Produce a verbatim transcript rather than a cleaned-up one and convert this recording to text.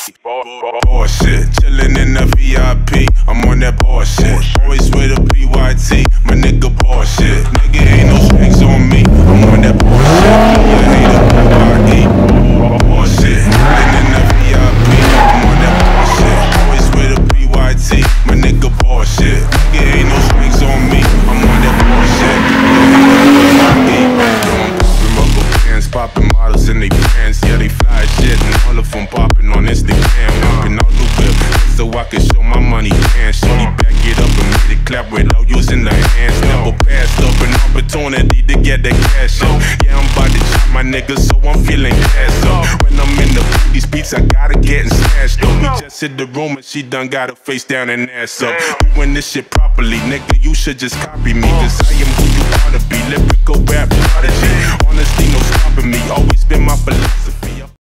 Bullshit, chillin' in the V I P, I'm on that bullshit. Always with a P Y T, my nigga bullshit. Nigga ain't no strings on me, I'm on that bullshit. You hate a B Y E, bullshit. Chillin' in the V I P, I'm on that bullshit. Always with a P Y T, my nigga bullshit. Nigga ain't no strings on me, I'm on that bullshit. You hate a B Y E. Poppin' rubber bands, poppin' models in they pants, yeah they fly as shit, and all of them poppin' on Instagram. Whippin' out the whip, so I can show my money dance. Shorty back it up and make it clap without using the hands. Never passed up an opportunity to get that cash up. Yeah, I'm about to chop my niggas, so I'm feeling cash up. When I'm in the these beats, I gotta get and smashed up. We just hit the room and she done got her face down and ass up. Doing this shit properly, nigga, you should just copy me, cause I am who you ought to be. Lyrical rap prodigy, honesty no stopping me, always been my philosophy.